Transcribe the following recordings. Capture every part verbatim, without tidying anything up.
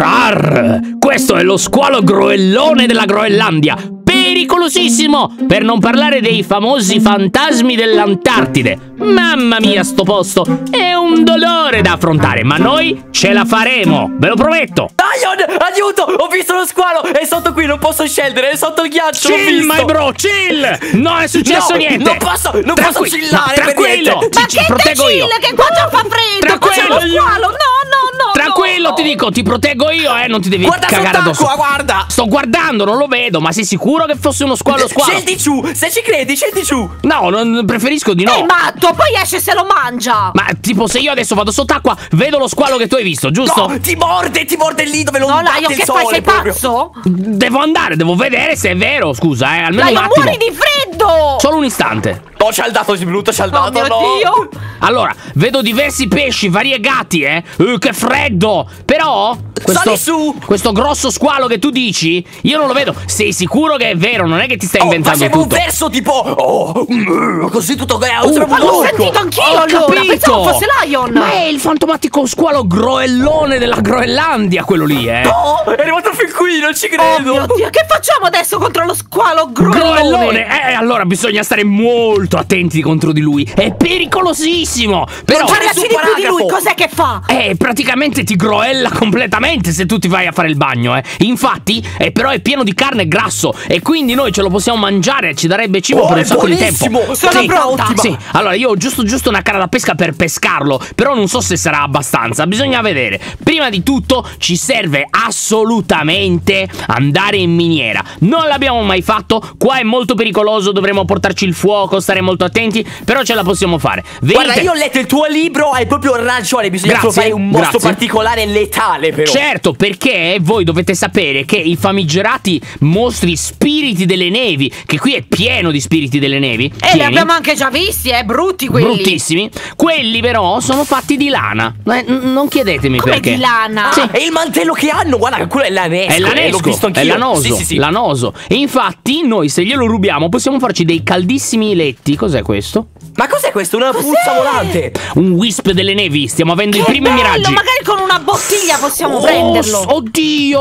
Rar! Questo è lo squalo groellone della Groenlandia. Pericolosissimo! Per non parlare dei famosi fantasmi dell'Antartide. Mamma mia, sto posto è un dolore da affrontare, ma noi ce la faremo, ve lo prometto. Lion, aiuto! Ho visto lo squalo! È sotto qui, non posso scendere, è sotto il ghiaccio. Chill, my bro, chill! Non è successo no, niente! Non posso, non Tranqui posso chillare! no, tranquillo! Per Ma Ci, che ci proteggo te io! chill, che qua già fa freddo! Qua c'è lo squalo! No, no, no! Tranquillo, no. ti dico, ti proteggo io, eh! Non ti devi Guarda cagare addosso! sott'acqua, guarda! Sto guardando, non lo vedo, ma sei sicuro che fosse uno squalo squalo? Scendi giù, se ci credi, scendi giù! No, non, preferisco di no! È matto, poi esce e se lo mangia! Ma tipo se io adesso vado sott'acqua, vedo lo squalo che tu hai visto, giusto? No, ti morde, ti morde lì dove non No, batte Lion, il che sole fai? Sei proprio. pazzo? Devo andare, devo vedere se è vero, scusa, eh, almeno un Lion, attimo. muori di freddo! Solo un istante. No, ci ha dato il minuto, ci ha Oh dato, mio no! Dio! Allora, vedo diversi pesci variegati, eh? Uh, che freddo! Però, questo, Sali su! questo grosso squalo che tu dici, io non lo vedo. Sei sicuro che è vero? Non è che ti stai Oh, inventando faceva tutto? un verso tipo oh, mm, così tutto è Uh, ultra ma L'ho Porco. sentito anch'io Ho allora! capito. Pensavo fosse Lion! Ma è il fantomatico squalo groellone della Groenlandia, quello lì, eh? Oh, è arrivato fin qui, non ci Oh credo! mio Dio, che facciamo adesso contro lo squalo groellone? Groellone! Eh, allora bisogna stare molto attenti contro di lui. È pericolosissimo! Però, Parlaci di più di paragrafo. lui, cos'è che fa? Eh, praticamente ti groella completamente se tu ti vai a fare il bagno, eh. Infatti, eh, però è pieno di carne e grasso. E quindi noi ce lo possiamo mangiare, ci darebbe cibo Oh, per un è sacco di tempo. buonissimo! Sono Sì, pronta. ottima. Sì, allora io ho giusto giusto una canna da pesca per pescarlo, però non so se sarà abbastanza, bisogna vedere. Prima di tutto ci serve assolutamente andare in miniera. Non l'abbiamo mai fatto, qua è molto pericoloso, dovremo portarci il fuoco, stare molto attenti, però ce la possiamo fare. Venite. Guarda, io ho letto il tuo libro, hai proprio ragione, bisogna Grazie, trovare un mostro grazie. particolare letale però. Certo, perché voi dovete sapere che i famigerati mostri spiriti delle nevi, che qui è pieno di spiriti delle nevi, Eh, li pieni, abbiamo anche già visti, eh, brutti quelli. bruttissimi, quelli però sono fatti di lana. Eh, n- non chiedetemi Come perché. di lana? Ah, e il mantello che hanno, guarda che quello è lanesco. È eh, lanesco, l'ho visto è anch'io. lanoso, Sì, sì, sì. lanoso. E infatti noi se glielo rubiamo possiamo farci dei caldissimi letti. Cos'è questo? Ma cos'è questo? Una puzza volante? Un wisp delle nevi, stiamo avendo i Che primi bello, miraggi. magari con una bottiglia possiamo Oh, prenderlo. s- oddio,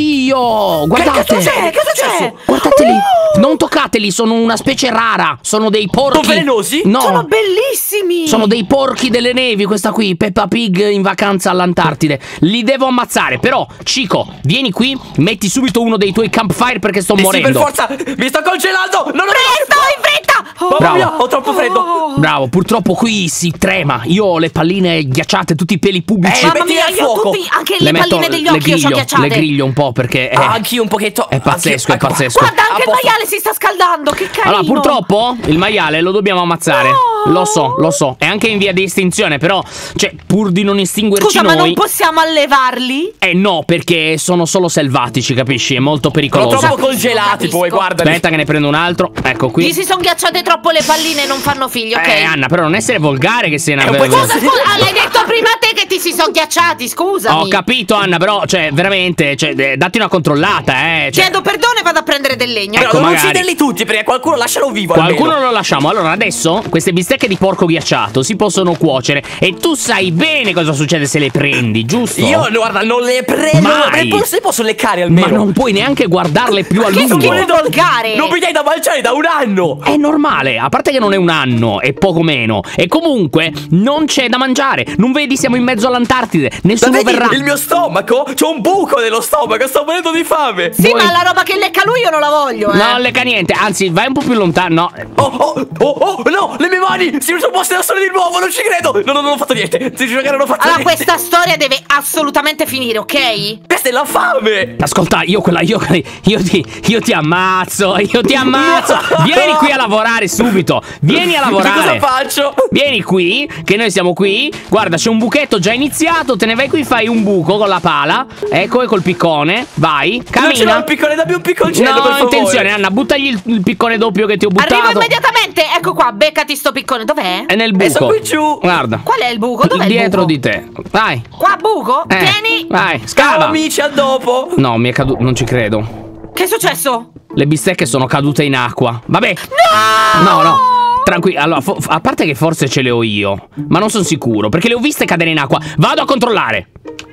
oddio, guardate. cazzo c'è? Che cosa c'è? Guardateli, non toccateli, sono una specie rara, sono dei porchi. Sono velenosi? No, Sono bellissimi. sono dei porchi delle nevi, questa qui, Peppa Pig in vacanza all'Antartide. Li devo ammazzare, però, Cico, vieni qui, metti subito uno dei tuoi campfire perché sto Eh sì, morendo. per forza, mi sto congelando. Non lo Presto, in fretta. Oh, Mamma mia, Bravo. ho troppo freddo. Bravo, purtroppo qui si trema. Io ho le palline ghiacciate, tutti i peli pubblici. Eh, Mamma mettili mia, al io fuoco. tutti, anche le le metto- palline degli le occhi io sono griglio, ghiacciate. le griglio un po' perché è, Ah, anch'io un pochetto. è pazzesco, Anch'io, è pazzesco. Guarda, anche A il posto. maiale si sta scaldando, che carino. Allora, purtroppo il maiale lo dobbiamo ammazzare. No. Lo so, lo so. È anche in via di estinzione, però, cioè, pur di non estinguerci Scusa, noi. ma non possiamo allevarli? Eh no, perché sono solo selvatici, capisci? È molto Sono pericoloso. troppo Capisco, congelati capisco. poi, guarda. Aspetta che ne prendo un altro. Ecco qui. Gli si sono ghiacciate troppo le palline e non fanno figli, ok? Eh, Anna, però non essere volgare che sei una È un po' vergogna. Scusa, scusa, ah, l'hai detto prima te che ti si sono ghiacciati, scusami. Ho capito, Anna, però, cioè, veramente, cioè, eh, datti una controllata, eh. Cioè, Chiedo perdono e vado a prendere del legno. Però ecco, non magari. ucciderli tutti perché qualcuno lascialo vivo qualcuno almeno. lo lasciamo. Allora, adesso queste bistecche di porco ghiacciato si possono cuocere. E tu sai bene cosa succede se le prendi, giusto? Io, guarda, non le prendo. Mai. Ma se posso leccare Ma almeno. non puoi neanche guardarle più a Che lungo. schifo volgare. Non mi dai da mangiare da un anno. È normale, a parte che non è un anno, è poco meno. E comunque non c'è da mangiare. Non vedi, siamo in mezzo all'Antartide. Ma Nessuno vedi verrà. il mio stomaco? C'ho un buco nello stomaco, sto morendo di fame. Sì, Voi- ma la roba che lecca lui io non la voglio, eh. Non lecca niente, anzi, vai un po' più lontano. No. Oh, oh, oh, oh, no, le mie mani si sono poste da sole di nuovo, non ci credo. No, no, non ho fatto niente. Si giuro che non ho fatto Allora, niente. questa storia deve assolutamente finire, ok? Questa è la fame. Ascolta, io quella, io, io ti, io ti ammazzo, io ti ammazzo. No. Vieni qui a lavorare subito. Vieni a Che lavorare. cosa faccio? Vieni qui, che noi siamo qui. Guarda, c'è un buchetto già iniziato. Te ne vai qui, fai un buco con la pala. Ecco, e col piccone. Vai, Non ce l'ho cammina. il piccone, dammi un picconcello, No, per favore. attenzione, Anna, buttagli il, il piccone doppio che ti ho buttato. Arrivo immediatamente. Ecco qua, beccati sto piccone. Dov'è? È nel E sono buco. qui giù. Guarda. Qual è il buco? Dov'è il Dietro buco? di te. Vai. Qua buco? Eh, Tieni. Vai, Ciao scava. amici, a dopo. No, mi è caduto. Non ci credo. Che è successo? Le bistecche sono cadute in acqua. Vabbè. No! No, no. Tranquillo. Allora, fo- a parte che forse ce le ho io, ma non sono sicuro, perché le ho viste cadere in acqua. Vado a controllare.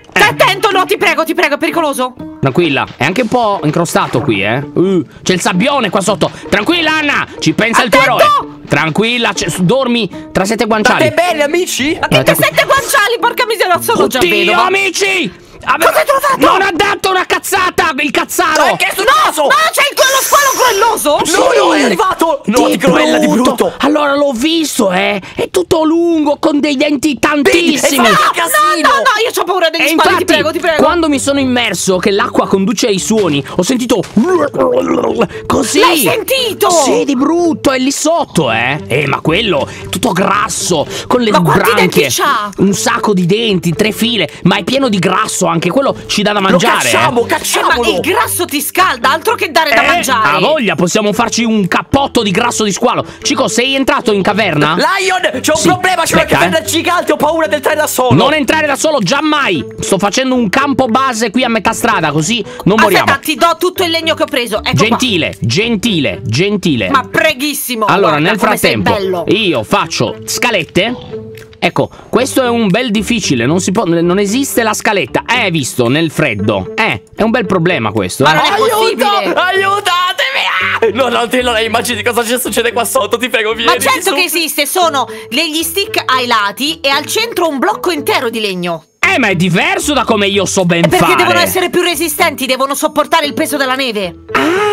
Stai attento, no, ti prego, ti prego, è pericoloso. Tranquilla, è anche un po' incrostato qui, eh. Uh, c'è il sabbione qua sotto. Tranquilla, Anna, ci pensa Attento! il tuo eroe. Tranquilla, dormi tra sette guanciali. State bene, amici? Ma che sette guanciali, porca miseria, sono già Oddio, vedo. amici! Ave- Cosa hai trovato? Non ha detto una cazzata, il cazzaro! Ma che è successo? No, c'è il quello squalo grelloso. No, no, è arrivato! No, di cruella di brutto! Allora l'ho visto, eh! È tutto lungo, con dei denti Vedi, tantissimi! è fatto No, casino! no, no, io ho paura degli E squali, infatti, ti prego, ti prego. quando mi sono immerso, che l'acqua conduce ai suoni, ho sentito così. L'hai sentito? Sì, di brutto, è lì sotto, eh. Eh, ma quello è tutto grasso, con le Ma quanti branchie. denti c'ha? Un sacco di denti, tre file, ma è pieno di grasso anche, quello ci dà da Lo mangiare. cacciamo, eh. Eh, ma cacciamolo! il grasso ti scalda, altro che dare da Eh, mangiare. ha voglia, possiamo farci un cappotto di grasso di squalo. Cico, sei entrato in caverna? Lion, c'è un Sì, problema, c'è una aspetta, caverna eh. gigante, ho paura di entrare da solo! Non entrare da solo, giammai. Sto facendo un campo base qui a metà strada, così non moriamo. Aspetta, ti do tutto il legno che ho preso. Ecco Gentile, gentile, gentile. qua. Ma preghissimo. Allora, guarda nel come sei frattempo, bello. io faccio scalette. Ecco, questo è un bel difficile, non si può, non esiste la scaletta. Eh, hai visto, nel freddo. Eh, è un bel problema questo. Ma eh. non è Aiuto! possibile. Aiutatemi! Ah! No, no, te non hai immagini cosa ci succede qua sotto, ti prego, vieni Ma certo su. che esiste, sono degli stick ai lati e al centro un blocco intero di legno. Eh, ma è diverso da come io so ben Perché fare. devono essere più resistenti, devono sopportare il peso della neve.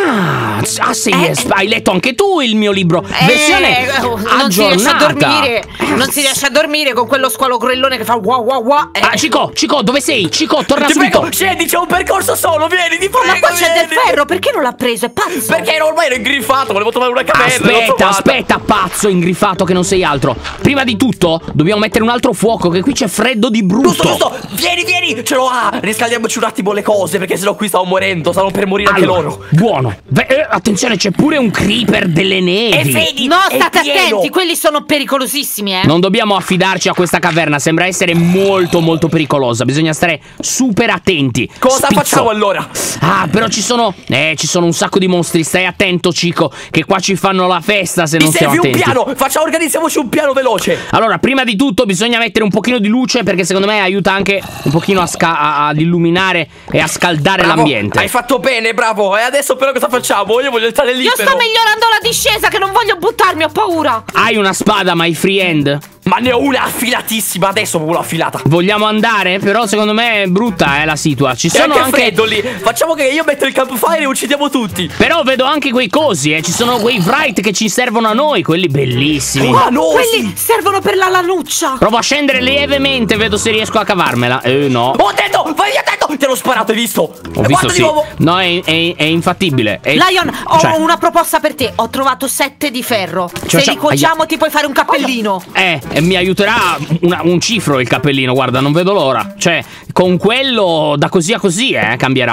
Ah, ah sì, Eh. hai letto anche tu il mio libro. Versione Eh, non si riesce a aggiornata. dormire. Non si riesce a dormire con quello squalo grellone che fa wow wow wow. Eh. Ah, Cico, Cico, dove sei? Cico, torna Ti subito. prego, scendi, c'è un percorso solo, vieni, ti prego, Ma qua c'è del vieni. ferro, perché non l'ha preso? È pazzo. Perché ero ormai ero ingrifato, volevo trovare una caverna, l'ho Aspetta, trovata. aspetta, pazzo ingrifato che non sei altro. Prima di tutto, dobbiamo mettere un altro fuoco, che qui c'è freddo di brutto. Giusto, giusto, vieni, vieni, ce l'ho, ah, riscaldiamoci un attimo le cose, perché sennò qui stavo morendo, stavano per morire anche Allora, loro. buono. Beh, eh, attenzione, c'è pure un creeper delle nevi. E vedi, No, è state pieno. attenti, quelli sono pericolosissimi, eh. Non dobbiamo affidarci a questa caverna, sembra essere molto molto pericolosa. Bisogna stare super attenti. Cosa Spizzo. facciamo allora? Ah, però ci sono. Eh, ci sono un sacco di mostri. Stai attento, Cico, che qua ci fanno la festa se Mi non stiamo serve un attenti. piano, facciamo, organizziamoci un piano veloce. Allora, prima di tutto bisogna mettere un pochino di luce, perché secondo me aiuta anche un pochino a sca- a- ad illuminare e a scaldare Bravo, l'ambiente. hai fatto bene, bravo. E adesso però cosa facciamo? Io voglio entrare lì Io però. sto migliorando la discesa, che non voglio buttarmi, ho paura. Hai una spada, my friend? Ma ne ho una affilatissima, adesso proprio l'ho affilata. Vogliamo andare? Però secondo me è brutta, eh, la situa. Ci C'è sono anche anche. freddo lì. Facciamo che io metto il campfire e uccidiamo tutti. Però vedo anche quei cosi, eh. Ci sono quei Wright che ci servono a noi, quelli bellissimi. Ah no, Quelli sì. servono per la lanuccia. Provo a scendere lievemente, vedo se riesco a cavarmela. Eh, no. Ho detto, vai attento. Ti hanno sparato, hai visto? Ho E visto, guarda sì. di nuovo. No, è, è- è infattibile. È- Lion, ho cioè, una proposta per te. Ho trovato sette di ferro. Cioè, Se cioè, li cuociamo ti puoi fare un cappellino. Eh, e mi aiuterà una- un cifro il cappellino, guarda, non vedo l'ora. Cioè, con quello da così a così, eh, cambierà.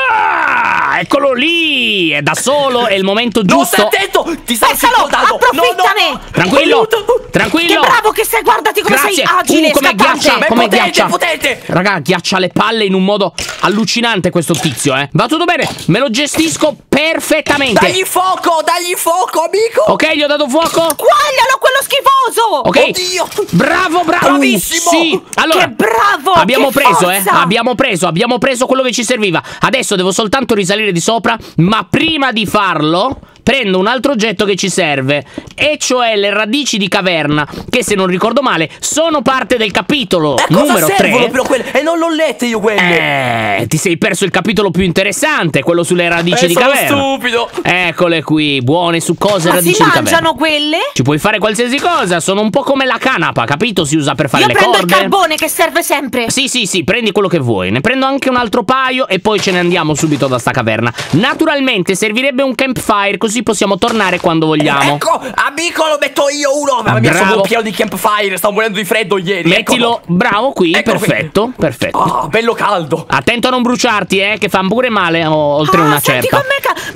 Ah, eccolo lì! È da solo, è il momento No, giusto. stai attento. Ti stanno Pescalo, circondando. approfittane. No, no, no. Tranquillo, Aiuto. tranquillo. Che bravo che sei, guardati come Grazie. sei agile Uh, e come scappante. ghiaccia, Ma è come potente, ghiaccia. è potente. Raga, ghiaccia le palle in un modo allucinante questo tizio, eh. Va tutto bene, me lo gestisco perfettamente. Dagli fuoco, dagli fuoco, amico. Ok, gli ho dato fuoco. Guardalo, quello schifoso. Ok. Oddio. Bravo, bravo. Bravissimo. Sì. Allora, Che bravo, abbiamo che preso, eh. forza. Abbiamo preso, abbiamo preso quello che ci serviva. Adesso devo soltanto risalire di sopra, ma prima di farlo prendo un altro oggetto che ci serve, e cioè le radici di caverna, che se non ricordo male sono parte del capitolo E a cosa numero servono tre. però quelle? E non l'ho lette io quelle. Eh, ti sei perso il capitolo più interessante, quello sulle radici Eh, di sono caverna. stupido. Eccole qui, buone succose Ma radici si di caverna. mangiano quelle? Ci puoi fare qualsiasi cosa, sono un po' come la canapa, capito? Si usa per fare Io le prendo corde. il carbone che serve sempre. Sì, sì, sì, prendi quello che vuoi. Ne prendo anche un altro paio e poi ce ne andiamo subito da sta caverna. Naturalmente servirebbe un campfire, così possiamo tornare quando vogliamo. Ecco, amico, lo metto io uno. Mamma mia, Bravo. sono un pieno di campfire. Stavo morendo di freddo ieri. Mettilo, bravo qui, Eccolo qui. perfetto, perfetto. Ah, bello caldo. Attento a non bruciarti, eh, che fa pure male o- oltre Ah, una senti certa. com'è ca- Ma guarda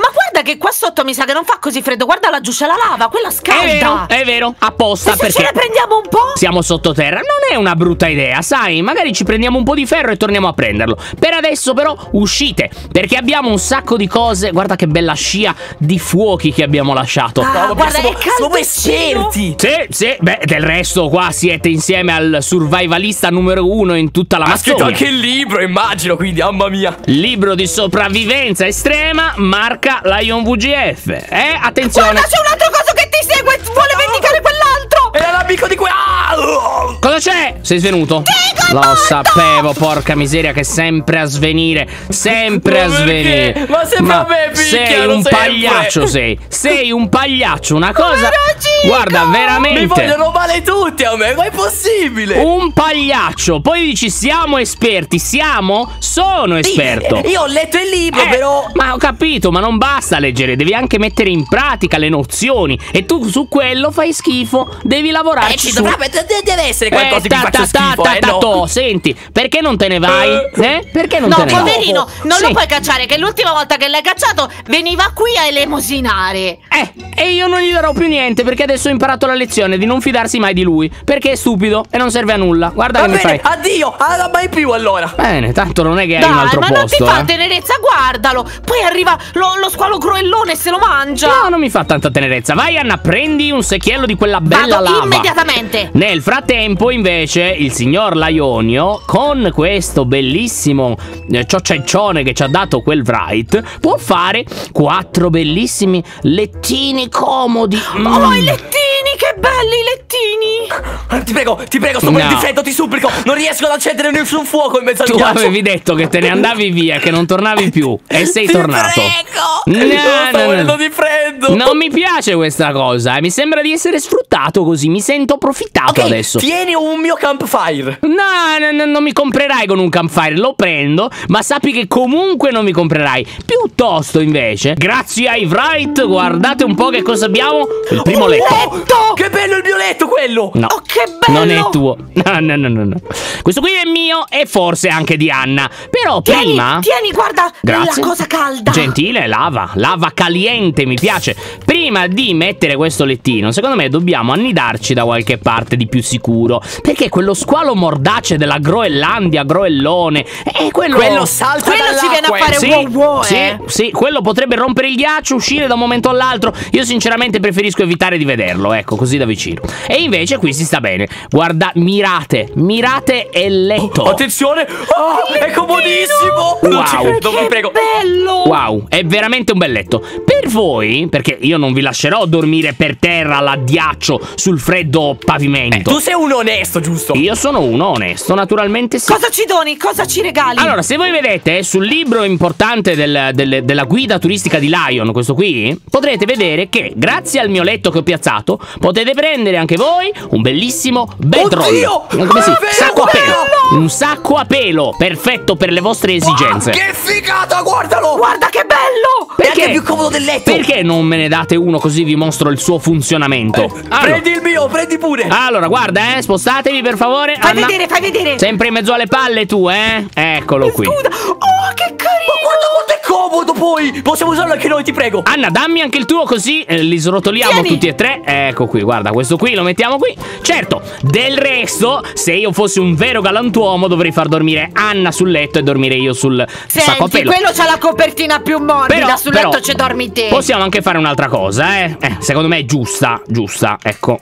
che qua sotto mi sa che non fa così freddo. Guarda laggiù c'è la lava, quella scalda. È vero, è vero, apposta, E se perché ce ne prendiamo un po'? siamo sottoterra. Non è una brutta idea, sai? Magari ci prendiamo un po' di ferro e torniamo a prenderlo. Per adesso però uscite, perché abbiamo un sacco di cose. Guarda che bella scia di fuochi che abbiamo lasciato. Ah, No, guarda, siamo, è siamo caldoncino. esperti. Sì, sì, beh, del resto qua siete insieme al survivalista numero uno in tutta la Ha scritto Amazzonia. anche il libro, immagino, quindi, mamma mia. Libro di sopravvivenza estrema, marca Lion V G F. Eh, attenzione. Guarda, c'è un altro coso che ti segue e vuole vendicare quell'altro. Era l'amico di que... Ah! Cosa c'è? Sei svenuto? Lo sapevo, porca miseria, che sempre a svenire. Sempre Ma a perché? svenire. Ma sempre a me sei picchiano, un sempre. pagliaccio, sei. Sei un pagliaccio, una cosa. Chico! Guarda, Mi veramente. vogliono male tutti a me, ma è possibile? Un pagliaccio. Poi dici siamo esperti. Siamo? Sono esperto. Io ho letto il libro, Eh, però... Ma ho capito, ma non basta leggere, devi anche mettere in pratica le nozioni. E tu su quello fai schifo, devi Eh, lavorarci ci su. dovrebbe... de- Deve essere qualcosa Eh, che mi faccia schifo, eh, no? to, senti, perché non te ne vai? Eh? Perché non No, te ne vai? poverino, non Sì. lo puoi cacciare, che l'ultima volta che l'hai cacciato veniva qui a elemosinare. Eh, e io non gli darò più niente perché adesso ho imparato la lezione di non fidarsi mai di lui. Perché è stupido e non serve a nulla. Guarda Va che mi bene, fai. addio, ah, mai più allora. Bene, tanto non è che hai Dai, un altro ma posto. non ti fa eh. tenerezza, guardalo. Poi arriva lo, lo squalo groellone e se lo mangia. No, non mi fa tanta tenerezza. Vai, Anna, prendi un secchiello di quella bella Vado lava. immediatamente. Nel frattempo, invece, il signor Laionio, con questo bellissimo eh, ciocciaccione che ci ha dato quel Wright, può fare quattro bellissimi lettini comodi. Mm. Oh, i lettini, che belli i lettini. Ah, Ti prego, ti prego, sto No. morendo di freddo, ti supplico. Non riesco ad accendere nessun fuoco in mezzo al Tu ghiaccio. avevi detto che te ne andavi via, che non tornavi più. E sei Ti tornato. prego. No, sto no, morendo no. di freddo. Non mi piace questa cosa, eh. Mi sembra di essere sfruttato così. Mi sento approfittato Ok, adesso. tieni un mio campfire. No, no, no, non mi comprerai con un campfire, lo prendo, ma sappi che comunque non mi comprerai. Piuttosto, invece, grazie ai Wright, guardate un po' che cosa abbiamo. Il primo Un letto. letto! Che bello il mio letto, quello! No, Oh, che bello. non è tuo. No, no, no, no, no. Questo qui è mio e forse anche di Anna. Però Tieni, prima... tieni, guarda, Grazie. la cosa calda. Gentile, lava, lava caliente, mi piace. Prima di mettere questo lettino, secondo me dobbiamo annidarci da qualche parte di più sicuro. Perché quello squalo mordace della Groenlandia, Groellone, è quello... Quello salta Quello ci viene a dall'acqua, fare eh. Sì, wow wow, sì, eh. sì, quello potrebbe rompere il ghiaccio, uscire da un momento all'altro. Io sinceramente preferisco evitare di vederlo, ecco, così da vicino. E invece qui si sta bene. Guarda, mirate, mirate e letto. Attenzione! Ah, è comodissimo! Non ci Wow. credo, vi prego. Bello. Wow, è veramente un bel letto. Per voi, perché io non vi lascerò dormire per terra all'addiaccio sul freddo pavimento. Tu sei un onesto, giusto? Io sono uno onesto, naturalmente sì. Cosa ci doni? Cosa ci regali? Allora, se voi vedete sul libro importante del- del- della guida turistica di Lion, questo qui, potrete vedere che grazie al mio letto che ho piazzato potete prendere anche voi un bellissimo bedroll. Oddio! Come si? È vero, Sacco a pelo. quello! Un sacco a pelo, perfetto per le vostre esigenze. Ah, che figata, guardalo! Guarda che bello. È anche più comodo del letto! Perché non me ne date uno così vi mostro il suo funzionamento? Allora, Prendi il mio, prendi pure! allora, guarda, eh, spostatevi per favore. Fai Anna. vedere, fai vedere. Sempre in mezzo alle palle tu, eh? Eccolo qui. Scusa. Oh, che Ma carino. guarda quanto è comodo poi! Possiamo usarlo anche noi, ti prego! Anna, dammi anche il tuo così eh, li srotoliamo Tieni. tutti e tre. Ecco qui, guarda, questo qui lo mettiamo qui. Certo, del resto, se io fossi un vero galantuomo dovrei far dormire Anna sul letto e dormire io sul sacco a Senti, pelo. quello c'ha la copertina più morbida. Però, Sul però, letto ci dormi te. Possiamo anche fare un'altra cosa, eh? Eh, secondo me è giusta, giusta, ecco.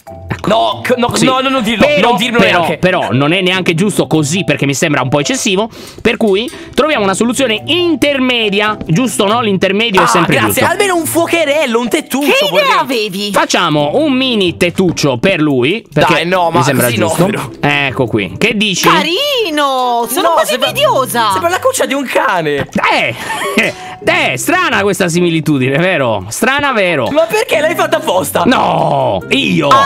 No, c- no, Sì. no, no, non dirlo, Però, non dirlo però, neanche. però non è neanche giusto così perché mi sembra un po' eccessivo. Per cui troviamo una soluzione intermedia. Giusto, no? L'intermedio è Ah, sempre grazie, giusto. almeno un fuocherello, un tettuccio. Che idea vorrei. avevi? Facciamo un mini tettuccio per lui. Perché Dai, no, ma mi sembra così no, giusto. però. Ecco qui. Che dici? Carino. Sono No, quasi sembra- invidiosa. Sembra la cuccia di un cane. Eh, eh, strana questa similitudine, vero? Strana, vero? Ma perché l'hai fatta apposta? No, io. A me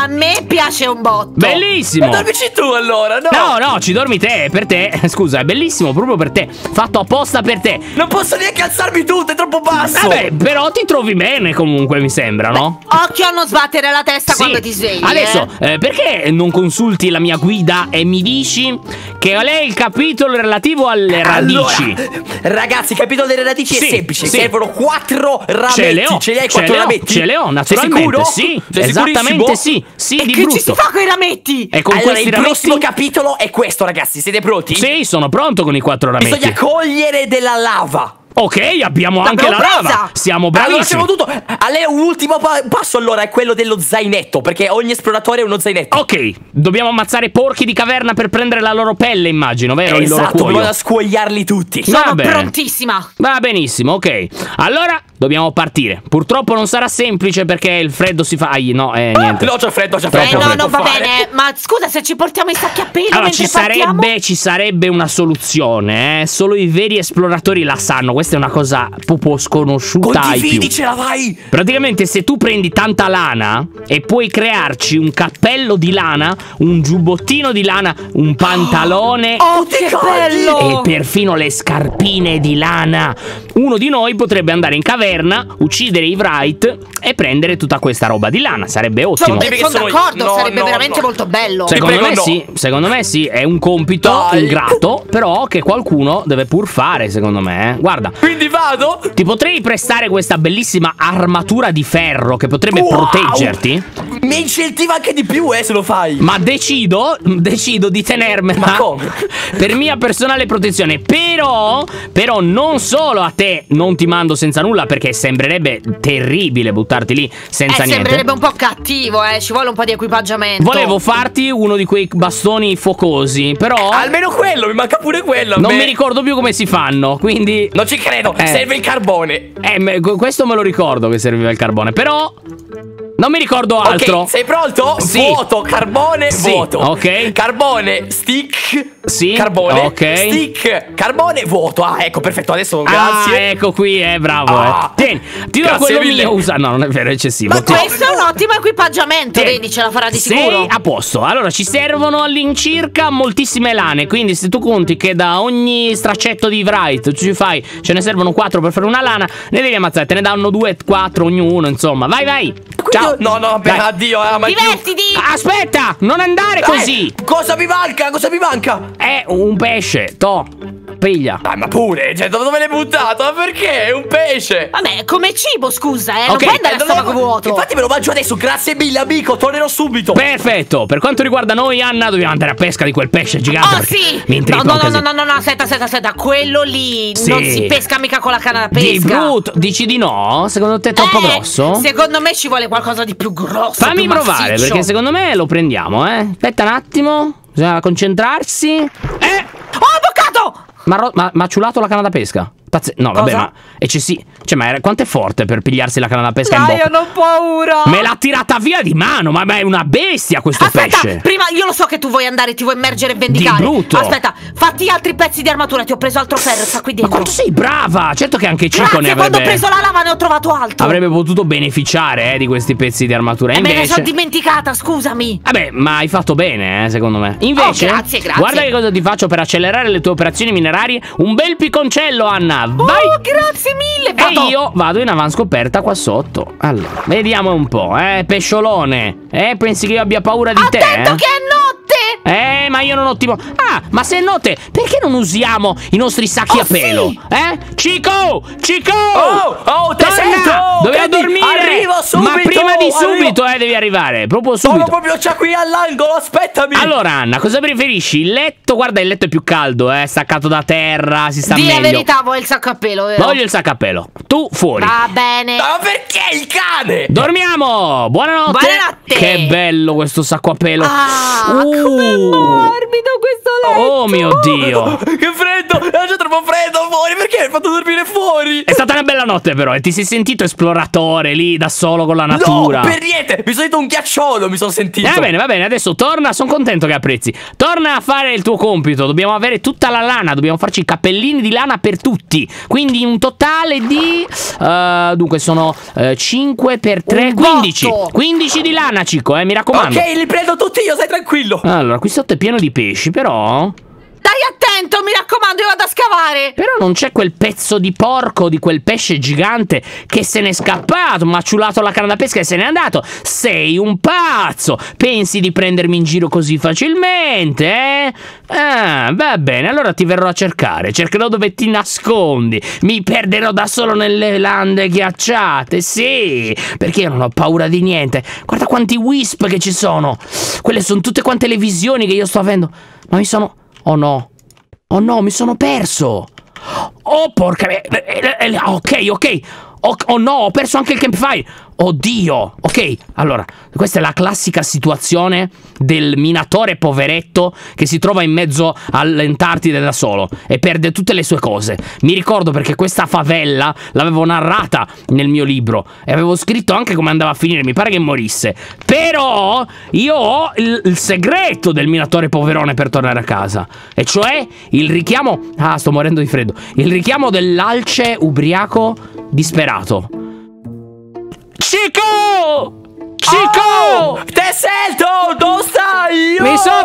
piace un botto. Bellissimo. E dormici tu allora, no? No, no, ci dormi te, per te. Scusa, è bellissimo proprio per te. Fatto apposta per te. Non posso neanche alzarmi tutto, è troppo basso. Vabbè, però ti trovi bene comunque, mi sembra, no? Occhio a non sbattere la testa Sì. quando ti svegli. Adesso, eh. eh, perché non consulti la mia guida e mi dici che qual è il capitolo relativo alle radici? Allora, ragazzi, il capitolo delle radici Sì, è semplice. sì. Servono quattro rametti. Ce le ho, Ce li hai ce quattro le ho, rametti? ce le ho, Sei naturalmente. sicuro? Sì, Sei esattamente sicurissimo? sì. Sì, E di che brutto. ci si fa con i rametti? E con Allora, questi il rametti? prossimo capitolo è questo, ragazzi. Siete pronti? Sì, sono pronto con i quattro rametti. Bisogna cogliere della lava. Ok, abbiamo anche la L'abbiamo lava. presa. Siamo Allora bravissimi. siamo tutto. A lei un ultimo pa- passo allora è quello dello zainetto, perché ogni esploratore ha uno zainetto. Ok, dobbiamo ammazzare porchi di caverna per prendere la loro pelle, immagino, vero? Il loro Esatto, cuoio. vado a scuoiarli tutti. Va Sono bene. prontissima. Va benissimo, ok. Allora, dobbiamo partire. Purtroppo non sarà semplice perché il freddo si fa... Ai, no, eh, niente. No, c'è freddo, c'è Eh freddo. no, non non può va fare. bene. Ma scusa, se ci portiamo i sacchi a pelo Allora, mentre ci partiamo? sarebbe, ci sarebbe una soluzione, eh? Solo i veri esploratori la sanno. Questa è una cosa proprio sconosciuta ai più. Condividicela, vai. Praticamente se tu prendi tanta lana e puoi crearci un cappello di lana, un giubbottino di lana, un pantalone Oh, Tutti che caldi. bello! e perfino le scarpine di lana, uno di noi potrebbe andare in caverna, uccidere i Wright e prendere tutta questa roba di lana. Sarebbe ottimo. Sono, Dimmi che sono sono- d'accordo, no, sarebbe no, veramente no. molto bello. Sì. Secondo prego, me no. sì, secondo me sì, è un compito Dai. ingrato, però che qualcuno deve pur fare, secondo me. eh. Guarda, Quindi vado. ti potrei prestare questa bellissima armatura di ferro che potrebbe Wow. proteggerti, Mi incentiva anche di più, eh, se lo fai. ma decido, decido di tenermela Ma come? per mia personale protezione. Però, però non solo a te non ti mando senza nulla, perché sembrerebbe terribile buttarti lì senza Eh, niente. sembrerebbe un po' cattivo, eh. Ci vuole un po' di equipaggiamento. Volevo farti uno di quei bastoni focosi, però Almeno quello, mi manca pure quello. a non me. mi ricordo più come si fanno, quindi... Non ci credo, Eh. serve il carbone. Eh, me- questo me lo ricordo che serviva il carbone, però... Non mi ricordo altro. Ok, sei pronto? Sì. Vuoto, carbone, Sì, vuoto. ok. Carbone, stick. Sì, Carbone, ok. stick, carbone, vuoto. Ah, ecco, perfetto, adesso Ah, grazie. ecco qui, eh, bravo, Ah. eh. Tieni, ti do Grazie quello mille. mio. Usa, no, non è vero, è eccessivo. Ma Ti- Questo è un ottimo equipaggiamento, Tieni. vedi, ce la farà di Sei sicuro. a posto. Allora, ci servono all'incirca moltissime lane. Quindi, se tu conti che da ogni straccetto di Wright tu ci fai, ce ne servono quattro per fare una lana, ne devi ammazzare. Te ne danno due, quattro ognuno. Insomma, vai, vai. Ciao. No, no, beh, Dai. addio, ah, ma Divertiti! Aspetta, non andare così. Eh, cosa mi manca? Cosa mi manca? È un pesce. To, piglia. Dai, ma pure, cioè, dove l'hai buttato? Ma perché? È un pesce. Vabbè, come cibo, scusa, eh. Non Ok, puoi andare Eh, a non lo- stomaco vuoto. Infatti me lo mangio adesso, grazie mille amico, tornerò subito. Perfetto. Per quanto riguarda noi, Anna, dobbiamo andare a pesca di quel pesce gigante. Oh perché sì! Mi No, intrippa no, un no, no, casino. no, no, no, aspetta, aspetta, aspetta. Quello lì Sì. non si pesca mica con la canna da Di pesca. brutto. Dici di no? Secondo te è troppo Eh, grosso? Secondo me ci vuole qualcosa di più grosso. Fammi più provare, massiccio. perché secondo me lo prendiamo, eh. Aspetta un attimo. Bisogna concentrarsi. Eh! Oh, boccato! Ma ro- ma ma ha ciulato la canna da pesca? Pazze- no, vabbè, Cosa? ma eccessivo. Cioè, ma era- quanto è forte per pigliarsi la canna da pesca in Dai, bocca? io non ho paura. Me l'ha tirata via di mano, ma, ma è una bestia questo Aspetta, pesce. prima io lo so che tu vuoi andare, ti vuoi immergere e vendicare. Di brutto. Aspetta, fatti altri pezzi di armatura, ti ho preso altro ferro, sta qui Ma dentro. quanto sei brava! Certo che anche Cico Grazie, ne quando ho avrebbe preso la lava ne ho trovato altro. avrebbe potuto beneficiare, eh, di questi pezzi di armatura. E me ne Invece sono dimenticata, scusami. Vabbè, ma hai fatto bene, eh, secondo me. Invece, Oh, grazie, grazie. guarda che cosa ti faccio per accelerare le tue operazioni minerarie. Un bel picconcello, Anna. Vai! Oh, grazie mille. Vado. E io vado in avanscoperta qua sotto. Allora, vediamo un po', eh, pesciolone. Eh, pensi che io abbia paura di te? Attento eh? che è notte. Eh, ma io non ho timo. Ah, ma se è notte, perché non usiamo i nostri sacchi Oh, a pelo? sì. Eh? Cico! Cico! Oh, oh, te Torna! sento! Dobbiamo Quindi dormire! arrivo subito! Ma prima di arrivo. subito, eh, devi arrivare. Proprio Sono subito. proprio già qui all'angolo, aspettami! Allora, Anna, cosa preferisci? Il letto? Guarda, il letto è più caldo, eh, staccato da terra, si sta Dì la meglio. verità, vuoi il sacco a pelo, vero? Voglio il sacco a pelo. Tu fuori. Va bene. Ma perché il cane? Dormiamo! Buonanotte! Buonanotte! Che bello questo sacco a pelo! Ah, Uh. come morbido questo letto. Oh mio Dio! Che freddo! È già troppo freddo fuori! Perché hai fatto dormire fuori? È stata una bella notte però e ti sei sentito esploratore lì da solo con la natura. No, per niente, mi sono sentito un ghiacciolo, mi sono sentito. Va bene, va bene, adesso torna, sono contento che apprezzi. Torna a fare il tuo compito, dobbiamo avere tutta la lana, dobbiamo farci i cappellini di lana per tutti. Quindi un totale di... Uh, dunque sono uh, cinque per tre, quindici. quindici di lana, Cicco, eh, mi raccomando. Ok, li prendo tutti io, stai tranquillo. Allora, qui sotto è pieno di pesci, però... Dai attento, mi raccomando, io vado a scavare. Però non c'è quel pezzo di porco di quel pesce gigante che se n'è scappato, mi ha ciulato la canna da pesca e se n'è andato. Sei un pazzo. Pensi di prendermi in giro così facilmente, eh? Ah, va bene, allora ti verrò a cercare. Cercherò dove ti nascondi. Mi perderò da solo nelle lande ghiacciate, sì, perché io non ho paura di niente. Guarda quanti wisp che ci sono. Quelle sono tutte quante le visioni che io sto avendo. Ma mi sono... Oh no, oh no, mi sono perso. Oh porca... Ok, ok. Oh, oh no, ho perso anche il campfire. Oddio. Ok, allora, questa è la classica situazione del minatore poveretto che si trova in mezzo all'Antartide da solo e perde tutte le sue cose. Mi ricordo perché questa favela l'avevo narrata nel mio libro e avevo scritto anche come andava a finire. Mi pare che morisse. Però io ho il, il segreto del minatore poverone per tornare a casa, e cioè il richiamo... Ah, sto morendo di freddo. Il richiamo dell'alce ubriaco disperato. Cicco! Cicco! Oh, Tesselto, dove stai? Mi sono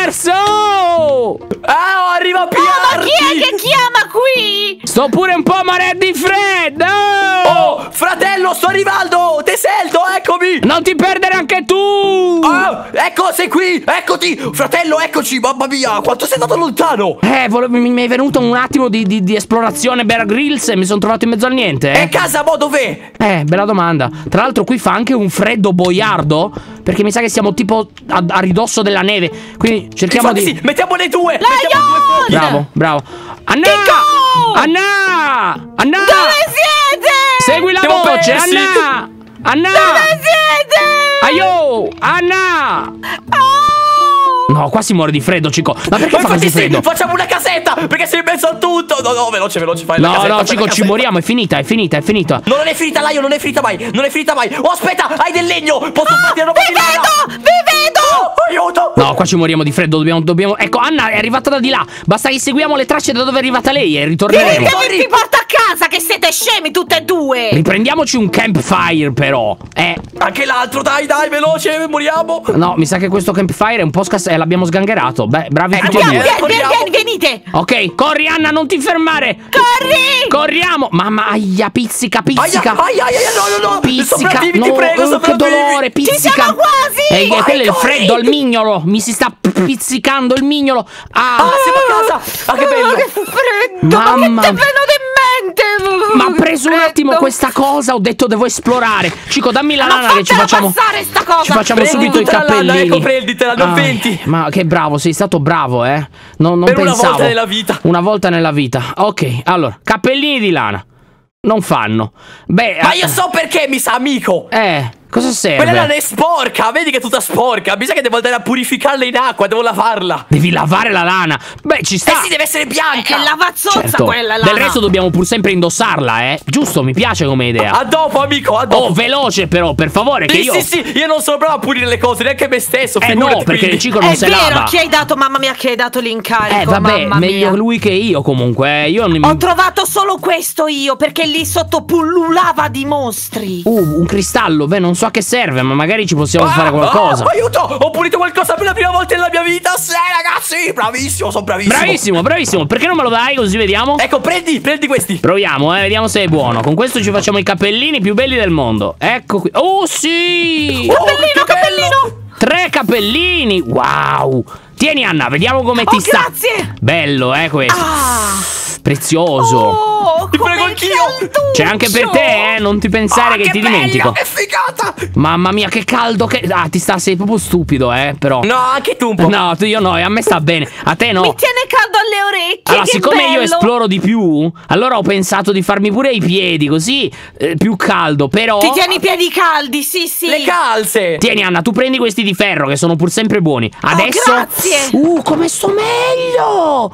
perso! Ah, arriva a Oh, piarti! ma chi è che chiama qui? Sto pure un po' morendo di freddo! Oh, fratello, sto arrivando! Tesselto, eccomi! Non ti perdere anche tu! Oh, ecco, sei qui! Eccoti! Fratello, eccoci! Mamma mia, quanto sei andato lontano! Eh, volevo, mi, mi è venuto un attimo di, di, di esplorazione Bear Grylls e mi sono trovato in mezzo al niente, eh. E casa, mo dov'è? Eh, bella domanda. Tra l'altro qui fa anche un freddo boiardo, perché mi sa che siamo tipo a, a ridosso della neve. Quindi cerchiamo Infatti di... sì, mettiamone due! Lion! Mettiamo due fuochi! Bravo, bravo. Anna! Cicco! Anna! Anna! Dove siete? Segui la Siamo voce, persi! Anna! Anna! Dove siete? Aio! Anna! Oh! No, qua si muore di freddo, Cicco. Ma perché Ma fa così infatti sì, freddo? facciamo una casetta! Perché sei in mezzo a tutto! No, no, veloce, veloce, fai la No, casetta, no, fai la Cicco, ci casetta. moriamo, è finita, è finita, è finita. No, non è finita, Lion, non è finita mai! Non è finita mai! Oh, aspetta, hai del legno! Posso farti una roba Vi di lana? vedo! Vi vedo! Oh, aiuto! No, qua ci moriamo di freddo, dobbiamo, dobbiamo... Ecco, Anna è arrivata da di là. Basta che seguiamo le tracce da dove è arrivata lei e ritorneremo. Che vi porta a casa, che siete scemi tutte e due! Riprendiamoci un campfire, però. Eh, Anche l'altro, dai, dai, veloce, moriamo! no, mi sa che questo campfire è un po' scass... Eh, l'abbiamo sgangherato. Beh, bravi Ecco, tutti e vieni, due. Vieni, corriamo. vieni, vieni, venite! Ok, corri, Anna, non ti fermare. Corri! Corriamo. Mamma, aia, pizzica, pizzica. Aia, aia, aia, no, no, no! Pizzica, Sopravvivi, no, ti prego, oh, che sopravvivi! dolore, pizzica. siamo quasi! Ehi, Vai, quello è il corri. freddo, il mignolo. Mi si sta pizzicando il mignolo. Ah, Ah, siamo a casa! Ah, che bello! Oh, che freddo! Mamma. Ma che ti è venuto in mente? ma ha preso un Freddo. attimo questa cosa. Ho detto devo esplorare. Cico, dammi la Ma lana che ci fatela facciamo. passare sta cosa. Ci facciamo Prendi subito i tutta la lana, cappellini. ecco, prenditela, non Ai, venti. Ma che bravo, sei stato bravo, eh. Non, non Per una pensavo. volta nella vita. Una volta nella vita. Ok, allora, cappellini di lana. Non fanno. Beh, Ma eh, io so perché mi sa amico. Eh, cosa serve? Quella lana è sporca, vedi che è tutta sporca. Mi sa che devo andare a purificarla in acqua, devo lavarla. Devi lavare la lana. Beh, ci sta. Eh sì, deve essere bianca. È lavazzozza Certo. quella là. Del resto dobbiamo pur sempre indossarla, eh. Giusto, mi piace come idea. A dopo, amico, a dopo. Oh, veloce però, per favore, che Sì, io... sì, sì, io non sono bravo a pulire le cose, neanche me stesso. Eh no, figurati, perché quindi. il Cico non È si vero, lava. chi hai dato, mamma mia, chi hai dato l'incarico? Eh, vabbè, mamma meglio mia. lui che io comunque, eh. Io non... Ho trovato solo questo io, perché lì sotto pullulava di mostri. Uh, un cristallo, beh, non so a che serve, ma magari ci possiamo Ah, fare qualcosa. ah, aiuto! Ho pulito qualcosa per la prima volta nella mia vita. Sì, ragazzi, bravissimo, sono bravissimo. Bravissimo, bravissimo. Perché non me lo dai così vediamo? Ecco, prendi, prendi questi. Proviamo, eh, vediamo se è buono. Con questo ci facciamo i cappellini più belli del mondo. Ecco qui. Oh, sì! Oh, Cappellino, che bello! cappellino! Tre cappellini! Wow! Tieni, Anna, vediamo come ti Oh, sta. grazie! Bello, eh, questo. Ah! Prezioso. Oh, Ti come prego anch'io. calduccio! C'è anche per te, eh, non ti pensare Ah, che, ti bello, dimentico. che figata! Mamma mia, che caldo che... Ah, ti sta, sei proprio stupido, eh, però. No, anche tu un po'. No, tu- io no, e a me sta bene. A te no. Mi tiene caldo alle orecchie, Allora, che siccome bello. io esploro di più, allora ho pensato di farmi pure i piedi, così eh, più caldo, però... Ti tieni i piedi caldi, sì, sì. Le calze. Tieni, Anna, tu prendi questi di ferro che sono pur sempre buoni. Adesso... grazie. Uh, come sto meglio!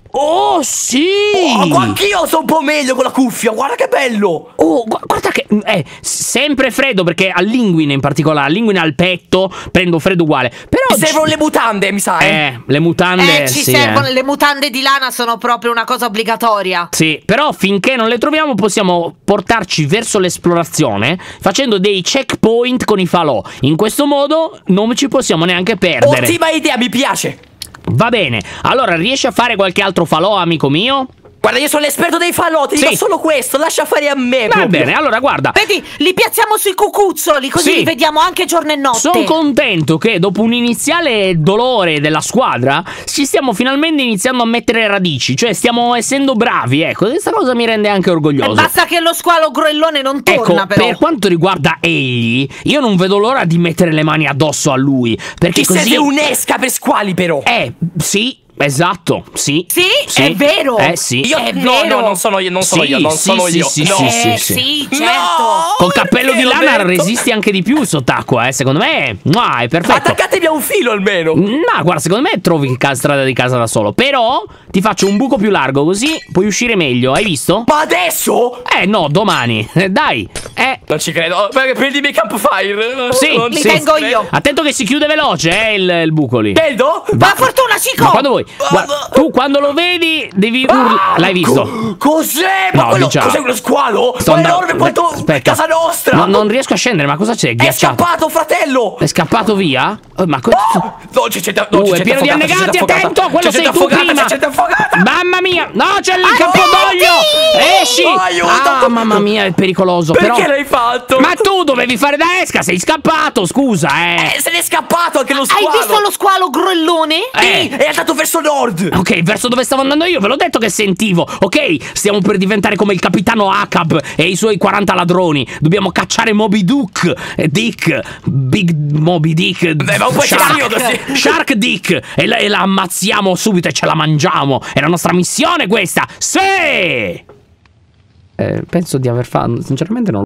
Oh, sì! Oh, anch'io sto un po' meglio con la cuffia, guarda che bello! Oh, gu guarda che è sempre freddo, perché all'inguine in particolare, all'inguine al petto, prendo freddo uguale. Però Mi servono le mutande, mi sa, eh? Eh, le mutande, Eh, ci sì, servono, eh. le mutande di lana sono proprio una cosa obbligatoria. Sì, però finché non le troviamo possiamo portarci verso l'esplorazione facendo dei checkpoint con i falò. In questo modo non ci possiamo neanche perdere. Ottima idea, mi piace! Va bene, allora riesci a fare qualche altro falò, amico mio? Guarda, io sono l'esperto dei falò, ti Sì. dico solo questo, lascia fare a me. Va proprio. bene, allora guarda. Vedi, li piazziamo sui cucuzzoli, così Sì. li vediamo anche giorno e notte. Sono contento che dopo un iniziale dolore della squadra ci stiamo finalmente iniziando a mettere radici, cioè stiamo essendo bravi, ecco, questa cosa mi rende anche Eh, orgoglioso. basta che lo squalo groellone non torna, Ecco, però. per quanto riguarda egli, io non vedo l'ora di mettere le mani addosso a lui, perché Ti così... serve un'esca per squali, però. Eh, sì, esatto, sì. Sì, è vero. Eh, sì. Io è no, vero. no, non sono io, non sono Sì, io, non sì, sono sì, io. sì, no. sì, Eh, sì, sì, sì. certo. No! Col cappello di Perché, lana Roberto? resisti anche di più sott'acqua, eh. Secondo me, mua, è perfetto. Attaccatemi a un filo almeno. Ma guarda, secondo me trovi ca- strada di casa da solo. Però ti faccio un buco più largo, così puoi uscire meglio. Hai visto? Ma adesso? Eh no, domani. Eh, Dai. Eh. Non ci credo. Perché prendimi campfire. Sì, Non Li ci tengo credo. io. Attento che si chiude veloce, eh, il, il buco lì. Vedo? Va fortuna, Cico! Ma quando vuoi. Guarda, tu quando lo vedi devi urlare. Ah, L'hai visto? co- Cos'è? Ma No, quello, diciamo. cos'è quello squalo? Sto Ma è andando- enorme quanto Aspetta. casa nostra. No, non riesco a scendere, ma cosa c'è? È Ghiacciato. scappato, fratello. È scappato via? Oh, ma cosa... No, c'è gente no, Uh, c'è è gente pieno di affogata, c'è annegati, gente attento! affogata. Quello C'è sei gente tu affogata, prima! c'è gente affogata. Mamma mia! No, c'è il Aiuti! campodoglio! Esci! Aiuto! Ah, mamma mia, è pericoloso, Perché però... l'hai fatto? Ma tu dovevi fare da esca, sei scappato, scusa, eh! Eh, se n'è scappato anche lo Hai squalo. visto lo squalo groellone? Eh. Sì, è andato verso nord. Ok, verso dove stavo andando io, ve l'ho detto che sentivo. Ok, stiamo per diventare come il capitano Ahab e i suoi quaranta ladroni. Dobbiamo cacciare Moby Duck e Dick, Big Moby Dick. Beh, ma un po' Shark, eccessivo così. Shark Dick e la, e la ammazziamo subito e ce la mangiamo. È la nostra missione questa. Sì! Eh, penso di aver fatto, sinceramente non